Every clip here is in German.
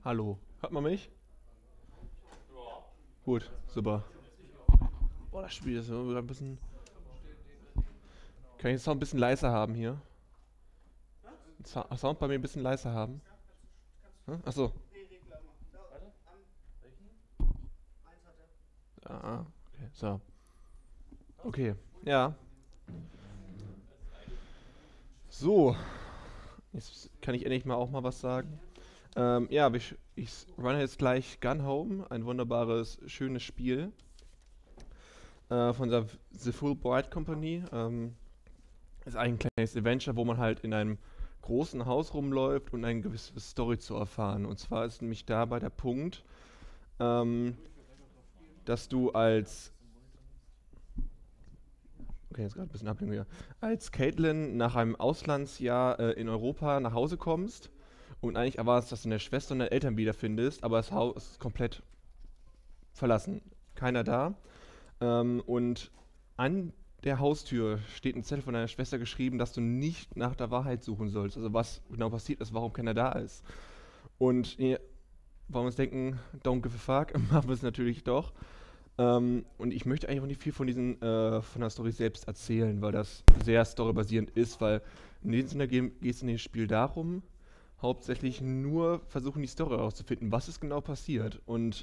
Hallo. Hört man mich? Gut, super. Boah, das Spiel ist irgendwie ein bisschen. Kann ich den Sound ein bisschen leiser haben hier? Sound bei mir ein bisschen leiser haben? Hm? Achso. Ah, okay. So. Okay. Ja. So. Jetzt kann ich endlich mal auch mal was sagen. Ja, ich runne jetzt gleich Gun Home, ein wunderbares, schönes Spiel von der The Fulbright Company. Ist ein kleines Adventure, wo man halt in einem großen Haus rumläuft und eine gewisse Story zu erfahren. Und zwar ist nämlich dabei der Punkt, ähm, dass du als, okay, jetzt gerade ein bisschen Ablenkung hier, als Caitlin nach einem Auslandsjahr in Europa nach Hause kommst und eigentlich erwartest, dass du deine Schwester und deine Eltern wiederfindest, aber das Haus ist komplett verlassen. Keiner da. Und an der Haustür steht ein Zettel von deiner Schwester geschrieben, dass du nicht nach der Wahrheit suchen sollst. Also was genau passiert ist, warum keiner da ist. Und wollen wir uns denken, don't give a fuck, machen wir es natürlich doch. Und ich möchte eigentlich auch nicht viel von der Story selbst erzählen, weil das sehr storybasierend ist, weil in dem Sinne geht es in dem Spiel darum, hauptsächlich nur versuchen, die Story herauszufinden, was ist genau passiert. Und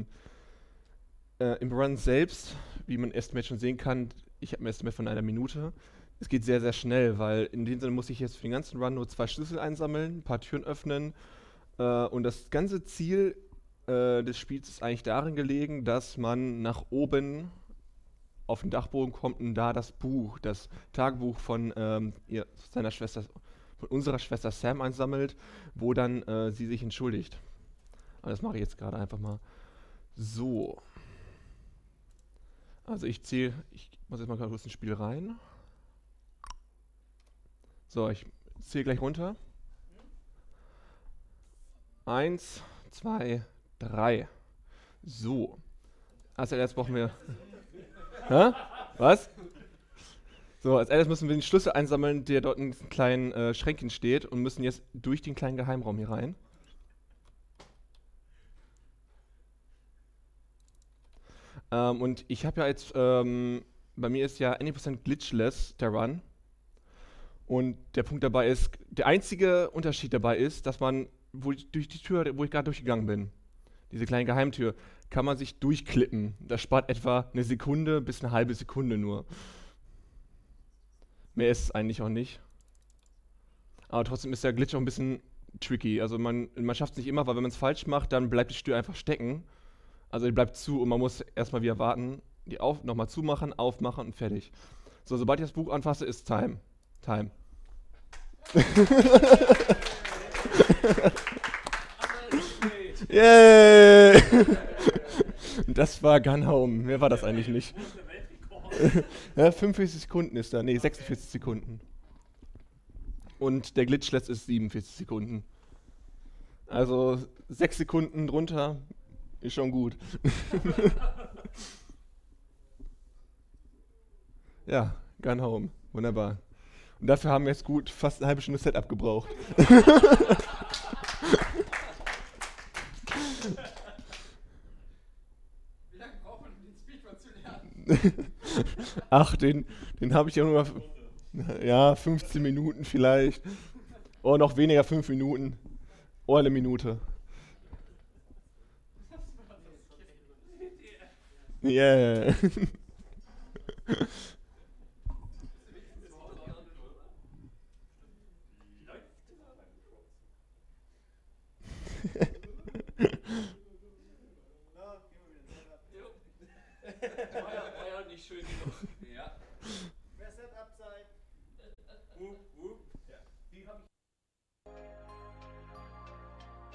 im Run selbst, wie man erst schon sehen kann, ich habe ein Estimate von einer Minute. Es geht sehr, sehr schnell, weil in dem Sinne muss ich jetzt für den ganzen Run nur 2 Schlüssel einsammeln, ein paar Türen öffnen. Und das ganze Ziel des Spiels ist eigentlich darin gelegen, dass man nach oben auf den Dachboden kommt und da das Tagebuch von seiner Schwester, von unserer Schwester Sam einsammelt, wo dann sie sich entschuldigt. Aber das mache ich jetzt gerade einfach mal so. Also ich muss jetzt mal kurz ins Spiel rein. So, ich zähle gleich runter. 1, 2, 3. So. Als erstes brauchen wir. Hä? Was? So, als erstes müssen wir den Schlüssel einsammeln, der dort in diesem kleinen Schränkchen steht und müssen jetzt durch den kleinen Geheimraum hier rein. Und ich habe ja jetzt, bei mir ist ja 100% glitchless der Run. Und der Punkt dabei ist, der einzige Unterschied dabei ist, dass man, durch die Tür, wo ich gerade durchgegangen bin, diese kleine Geheimtür, kann man sich durchklippen. Das spart etwa eine Sekunde bis eine halbe Sekunde nur. Mehr ist es eigentlich auch nicht. Aber trotzdem ist der Glitch auch ein bisschen tricky. Also man schafft es nicht immer, weil wenn man es falsch macht, dann bleibt die Tür einfach stecken. Also die bleibt zu und man muss erstmal wieder warten, die nochmal zumachen, aufmachen und fertig. So, sobald ich das Buch anfasse, ist Time. Time. Yay! Das war Gun Home. Mehr war das eigentlich nicht. Ja, 45 Sekunden ist da. Nee, 46 Sekunden. Und der Glitchless ist 47 Sekunden. Also 6 Sekunden drunter ist schon gut. Ja, Gun Home. Wunderbar. Und dafür haben wir jetzt gut fast eine halbe Stunde Setup gebraucht. Wie lange braucht man, um den Speedrun zu lernen? Ach, den habe ich ja nur. Ja, 15 Minuten vielleicht. Oh, noch weniger, 5 Minuten. Oh, eine Minute. Yeah.